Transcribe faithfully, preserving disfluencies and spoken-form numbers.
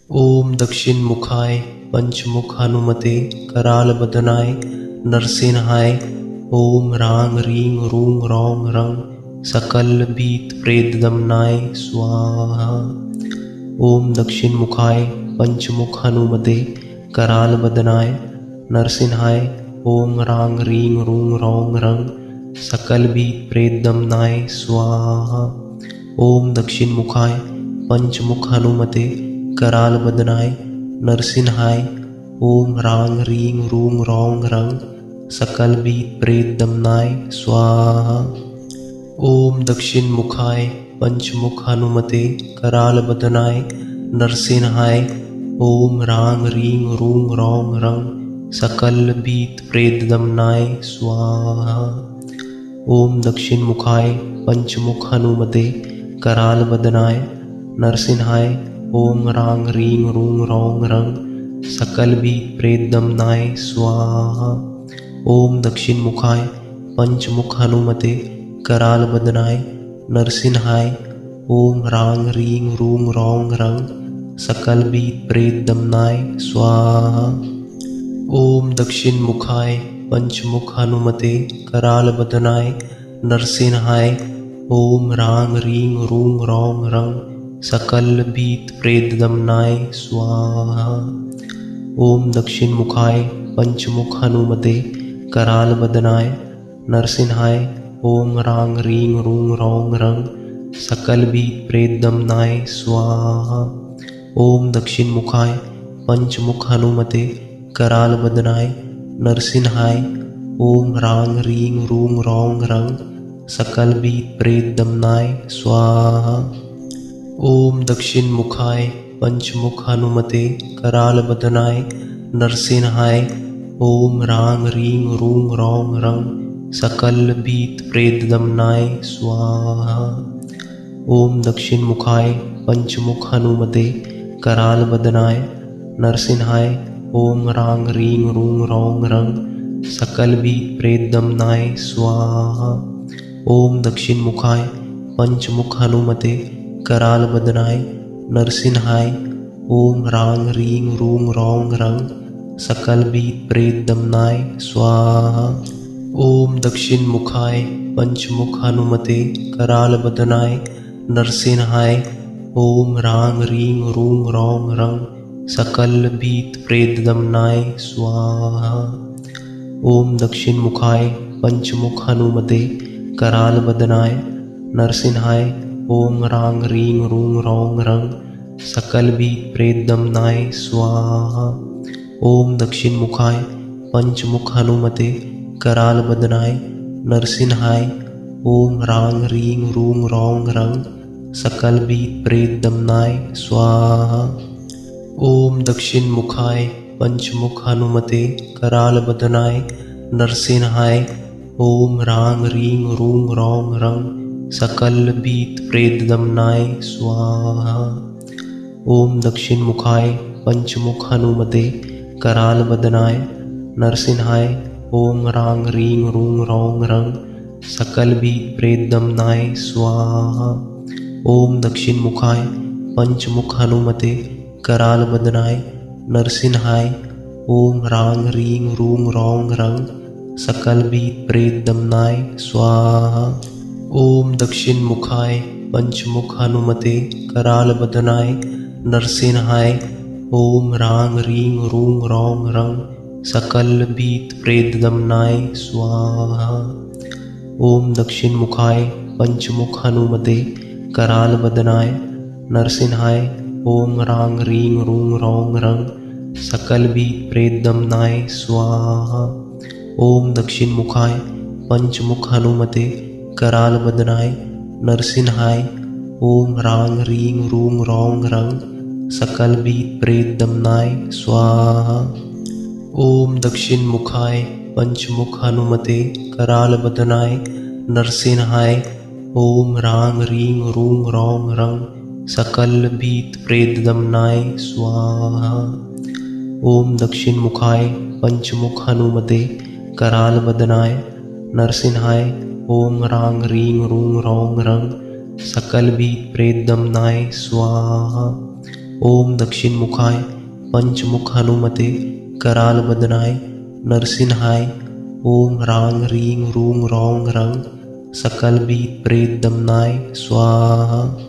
ओम दक्षिणमुखाय पंचमुख हनुमते करालबदनाय नरसिंहाय। ओम रांग रींग रूंग रौंग रंग सकल बीत प्रेत दमनाय स्वाहा। ओम दक्षिणमुखाय पंचमुख हनुमते करालबदनाय नरसिंहाय। ओम रांग रींग रूंग रौंग रंग सकल बीत प्रेत दमनाय स्वाहा। ओम दक्षिणमुखाय पंचमुख हनुमते करालबदनाय नरसिंहाय। ओम रांग रींग रूंग रौंग रंग सकल बीत प्रेत दमनाय स्वाहा। ओम दक्षिणमुखाय पंचमुख हनुमते करालबदनाय नरसिंहाय। ओम रांग रींग रूंग रौंग रंग सकल बीत प्रेत दमनाय स्वाहा। ओम दक्षिणमुखाय पंचमुख हनुमते करालबदनाय नरसिंहाय। ओम रांग रींग रूंग रौंग रंग सकल बीत प्रेत दमनाय स्वाहा। ओम दक्षिणमुखाय पंचमुख हनुमते करालबदनाय नरसिंहाय। ओम रांग रींग रूंग रौंग रंग सकल बीत प्रेत दमनाय स्वाहा। ओम दक्षिणमुखाय पंचमुख हनुमते करालबदनाय नरसिंहाय। ओम रांग रींग रूंग रौंग रंग सकल बीत प्रेत दमनाय स्वाहा। ओम दक्षिणमुखाय पंचमुख हनुमते करालबदनाय नरसिंहाय। ओम रांग रींग रूंग रौंग रंग सकल बीत प्रेत दमनाय स्वाहा। ओम दक्षिणमुखाय पंचमुख हनुमते करालबदनाय नरसिंहाय। ओम रांग रींग रूंग रौंग रंग सकल बीत प्रेत दमनाय स्वाहा। ओम दक्षिणमुखाय पंचमुख हनुमते करालबदनाय नरसिंहाय। ओम रांग रींग रूंग रौंग रंग सकल बीत प्रेत दमनाय स्वाहा। ओम दक्षिणमुखाय पंचमुख हनुमते करालबदनाय नरसिंहाय। ओम रांग रींग रूंग रौंग रंग सकल बीत प्रेत दमनाय स्वाहा। ओम दक्षिणमुखाय पंचमुख हनुमते करालबदनाय नरसिंहाय। ओम रांग रींग रूंग रौंग रंग सकल बीत प्रेत दमनाय स्वाहा। ओम दक्षिणमुखाय पंचमुख हनुमते करालबदनाय नरसिंहाय। ओम रांग रींग रूंग रौंग रंग सकल बीत प्रेत दमनाय स्वाहा। ओम दक्षिणमुखाय पंचमुख हनुमते करालबदनाय नरसिंहाय। ओम रांग रींग रूंग रौंग रंग सकल बीत प्रेत दमनाय स्वाहा। ओम दक्षिणमुखाय पंचमुख हनुमते करालबदनाय नरसिंहाय। ओम रांग रींग रूंग रौंग रंग सकल बीत प्रेत दमनाय स्वाहा। ओम दक्षिणमुखाय पंचमुख हनुमते करालबदनाय नरसिंहाय। ओम रांग रींग रूंग रौंग रंग सकल बीत प्रेत दमनाय स्वाहा। ओम दक्षिणमुखाय पंचमुख हनुमते करालबदनाय नरसिंहाय। ओम रांग रींग रूंग रौंग रंग सकल बीत प्रेत दमनाय स्वाहा। ओम दक्षिणमुखाय पंचमुख हनुमते करालबदनाय नरसिंहाय। ओम रांग रींग रूंग रौंग रंग सकल बीत प्रेत दमनाय स्वाहा। ओम दक्षिणमुखाय पंचमुख हनुमते करालबदनाय नरसिंहाय। ओम रांग रींग रूंग रौंग रंग सकल बीत प्रेत दमनाय स्वाहा। ओम दक्षिणमुखाय पंचमुख हनुमते करालबदनाय नरसिंहाय। ओम रांग रींग रूंग रौंग रंग सकल बीत प्रेत दमनाय स्वाहा। ओम दक्षिणमुखाय पंचमुख हनुमते करालबदनाय नरसिंहाय। ओम रांग रींग रूंग रौंग रंग सकल बीत प्रेत दमनाय स्वाहा। ओम दक्षिणमुखाय पंचमुख हनुमते करालबदनाय नरसिंहाय। ओम रांग रींग रूंग रौंग रंग सकल बीत प्रेत दमनाय स्वाहा। ओम दक्षिणमुखाय पंचमुख हनुमते करालबदनाय नरसिंहाय। ओम रांग रींग रूंग रौंग रंग सकल बीत प्रेत दमनाय स्वाहा। ओम दक्षिण मुखाय पंचमुख हनुमते कराल बदनाय नरसिंहाय ओम रांग रींग रूंग रौंग रंग सकल बीत प्रेत दमनाय स्वाहा।